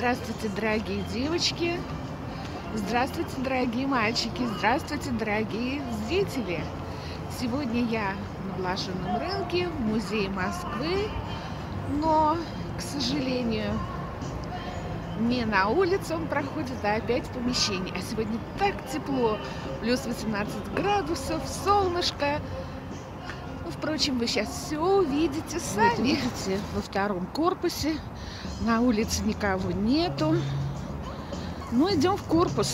Здравствуйте, дорогие девочки! Здравствуйте, дорогие мальчики! Здравствуйте, дорогие зрители! Сегодня я на Блошином рынке, в музее Москвы, но, к сожалению, не на улице он проходит, а опять в помещении. А сегодня так тепло, плюс 18 градусов, солнышко. Впрочем, вы сейчас все увидите сами. Вот, видите, во втором корпусе на улице никого нету. Ну, идем в корпус.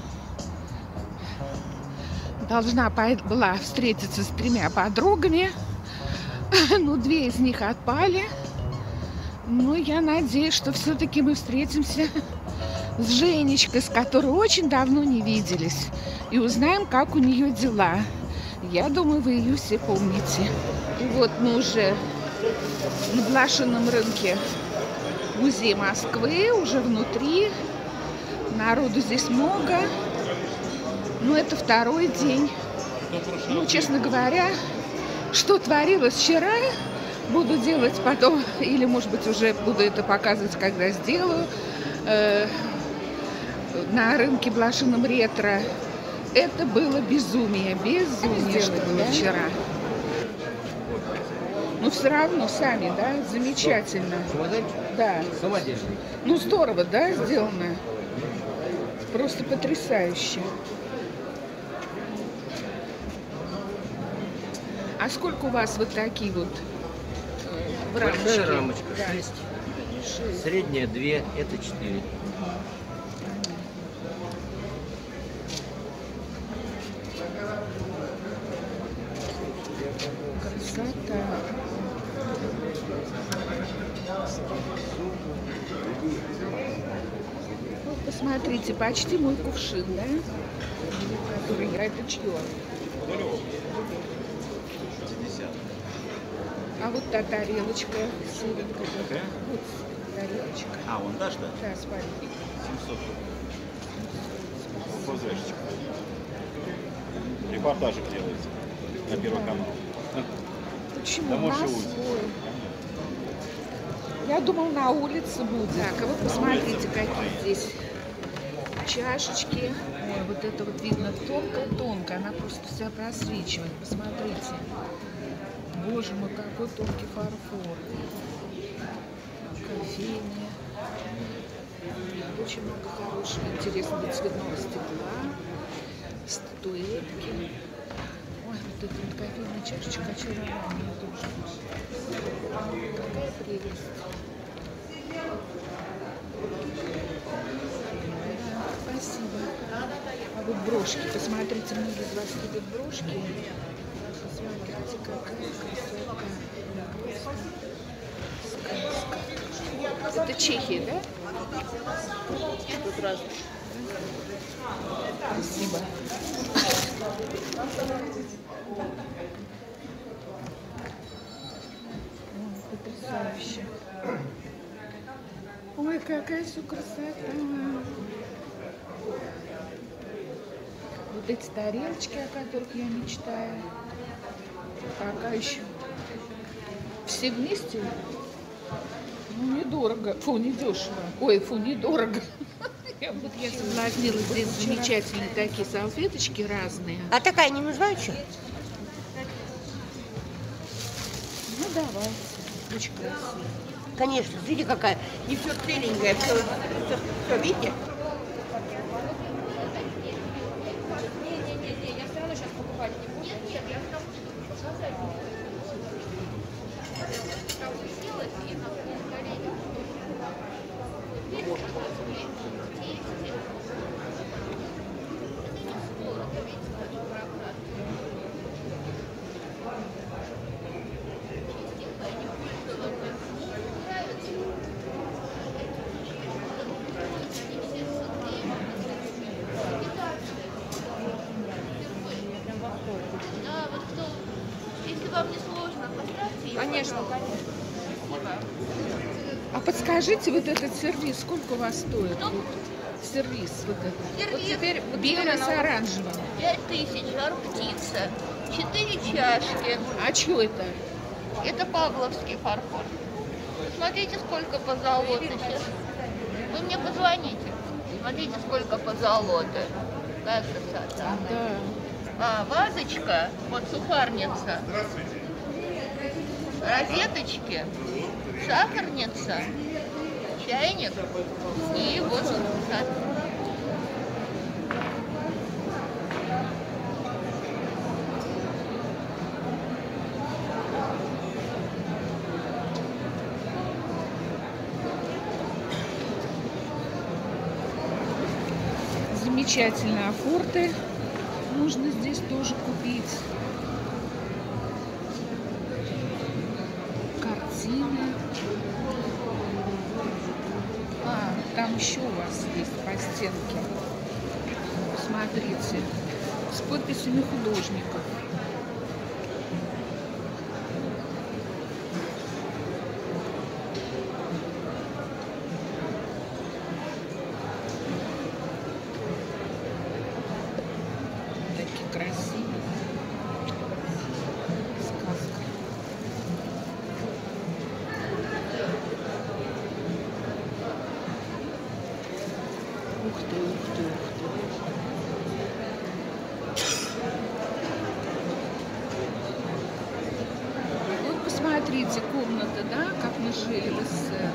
Должна была встретиться с 3 подругами. Ну, 2 из них отпали. Но я надеюсь, что все-таки мы встретимся с Женечкой, с которой очень давно не виделись. И узнаем, как у нее дела. Я думаю, вы ее все помните. И вот мы уже на Блошином рынке, музей Москвы, уже внутри. Народу здесь много. Но это второй день. Ну, честно говоря, что творилось вчера, буду делать потом. Или, может быть, уже буду это показывать, когда сделаю. На рынке Блошином ретро. Это было безумие, что было вчера. Но все равно сами, да, замечательно. Да. Ну, здорово, да, сделано. Просто потрясающе. А сколько у вас вот такие вот в рамочке? Большая рамочка, да. 6. Средняя 2, это 4. Красота. Вот посмотрите, почти мой кувшин, да? Который я, это чье? А вот та тарелочка серенькая. Вот тарелочка. А, вон дашь, да? Да, спальник. 700. ФЗшечка. Репортажик делается на Первый канал. Почему? Да, На свой. Я думал, на улице будет. Так, а вот посмотрите, какие здесь чашечки. Ой, вот это вот видно тонко, она просто вся просвечивает. Посмотрите. Боже мой, какой тонкий фарфор. Кофейня. Очень много хорошего, интересного цветного стекла. Статуэтки. Ой, вот эта вот кофейная чашечка очарования тоже. Какая прелесть. Да, спасибо. А вот брошки, посмотрите, многие из вас любят брошки. Посмотрите, какая красота. Сказка. Это Чехия, да? Тут раз. Спасибо. Потрясающе. Ой, какая все красота. Вот эти тарелочки, о которых я мечтаю. Пока еще все вместе. Ну, недорого. Фу, недешево. Ой, фу, недорого. Я соблазнилась. Здесь замечательные такие салфеточки разные. А такая не нужна еще? Ну, давайте. Очень красиво. Конечно, смотрите какая. Не все целенькое, все, видите? Я все равно сейчас покупать не буду. Нет, я потому что показать. Сделать и на колени. Да, вот кто, если вам не сложно, поставьте ее. Конечно, А подскажите, вот этот сервиз, сколько у вас стоит? Что? Сервиз вот этот. Сервиз. Вот теперь белый с оранжевым. 5000, жар-птица, 4 чашки. А что это? Это павловский фарфор. Смотрите, сколько позолоты сейчас. Вы мне позвоните. Смотрите, сколько позолоты. Какая красота. Да. А, вазочка, вот сухарница. Розеточки, сахарница, чайник и вот сад. Замечательные афорты можно здесь тоже купить. Картины. А, там еще у вас есть по стенке. Посмотрите. С подписями художников. Такие красивые. Сказка. Ух ты, ух ты, ух ты. Вот посмотрите, комната, да, как мы жили в СССР.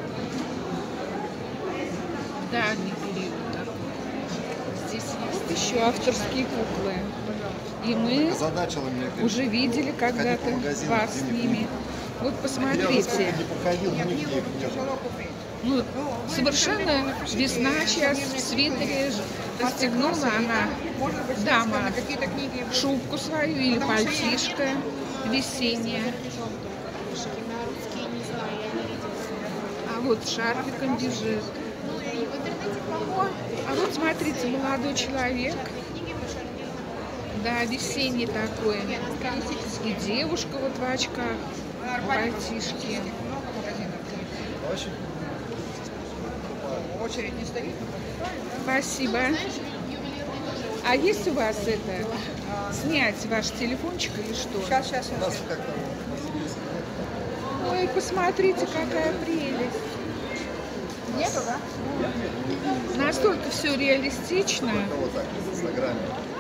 В давний период такой. Здесь есть еще авторские куклы. И мы Озадачила меня, говорит, уже видели когда-то ходить по магазинам, вас с где не ними. Вот Я уже посмотрите. сколько не походил, нигде их нет. Ну, совершенно весна сейчас в свитере расстегнула она, дама, шубку свою или пальтишко весеннее. А вот шарфиком бежит. О, а вот смотрите, молодой человек. Да, весенний такой. И девушка вот в очках, в пальтишке. Очередь не стоит. Спасибо. А есть у вас это, снять ваш телефончик или что? Сейчас, сейчас, У нас сейчас. как-то Ой, посмотрите, какая прелесть. Нету, да? Настолько все реалистично. вот так, в Инстаграме.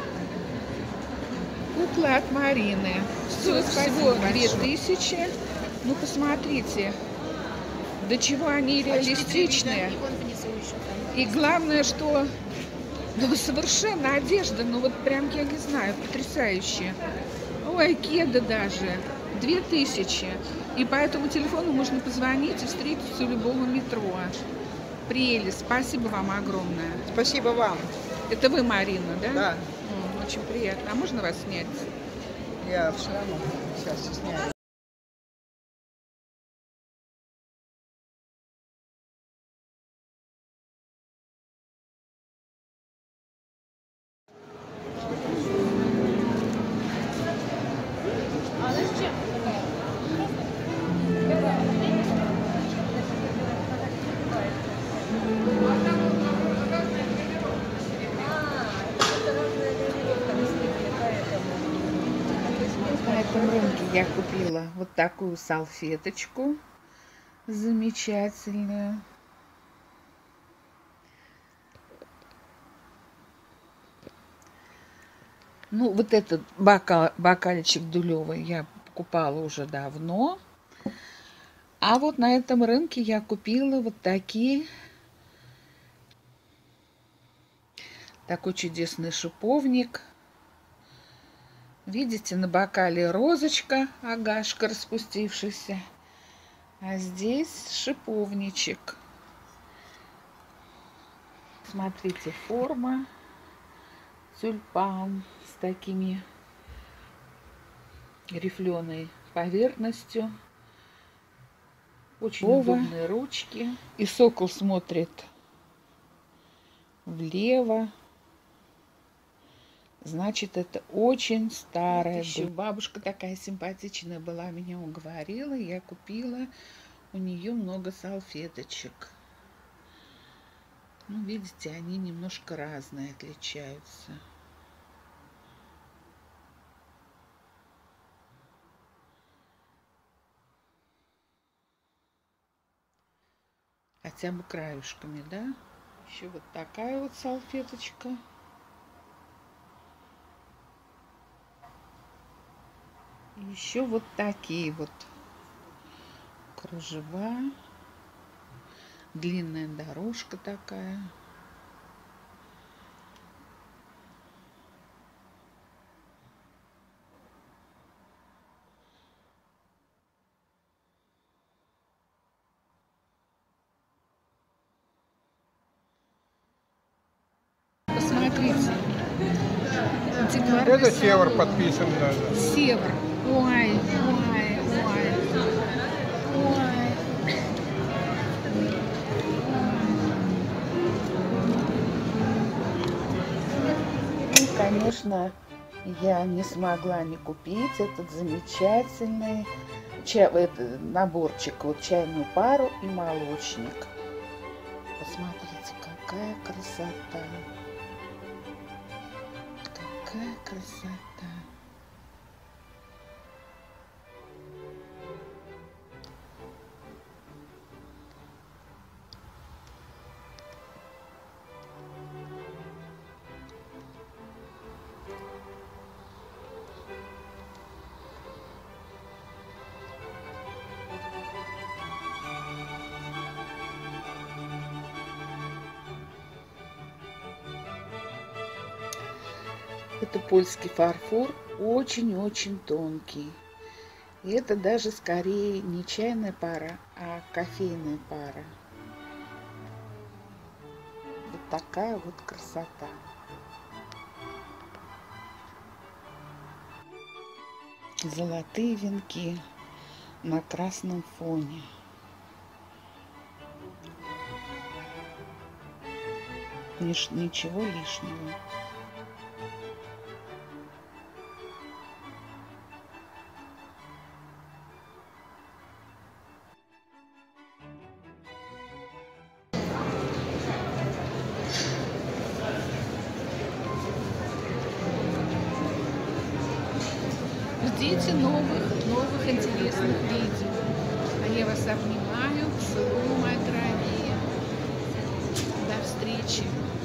Куклы от Марины. Стоит всего 2000. Ну, посмотрите, до чего они реалистичные. И главное, что ну, совершенно одежда, ну вот прям, я не знаю, потрясающая. Ой, кеды даже. 2000. И по этому телефону можно позвонить и встретиться у любого метро. Прелесть. Спасибо вам огромное. Спасибо вам. Это вы, Марина, да? Да. Очень приятно. А можно вас снять? Я все равно сейчас сняю. На этом рынке я купила вот такую салфеточку замечательную. Ну, вот этот бокальчик дулевый я покупала уже давно. А вот на этом рынке я купила вот такие. Такой чудесный шиповник. Видите, на бокале розочка, агашка распустившаяся. А здесь шиповничек. Смотрите, форма. Тюльпан с такими рифленой поверхностью. Очень удобные ручки. И сокол смотрит влево. Значит, это очень старая. Еще бабушка такая симпатичная была, меня уговорила. Я купила у нее много салфеточек. Ну, видите, они немножко разные, отличаются. Хотя бы краюшками, да? Еще вот такая вот салфеточка. Еще вот такие вот кружева. Длинная дорожка такая. Посмотрите. Антикварный Это север салон. подписан даже. Север. Ой, ой, ой. Ой. И, конечно, я не смогла не купить этот замечательный наборчик. Вот чайную пару и молочник. Посмотрите, какая красота. Какая красота. Это польский фарфор, очень-очень тонкий. И это даже скорее не чайная пара, а кофейная пара. Вот такая вот красота. Золотые венки на красном фоне. Ничего лишнего. Ждите новых интересных видео. А я вас обнимаю, целую, мои дорогие. До встречи.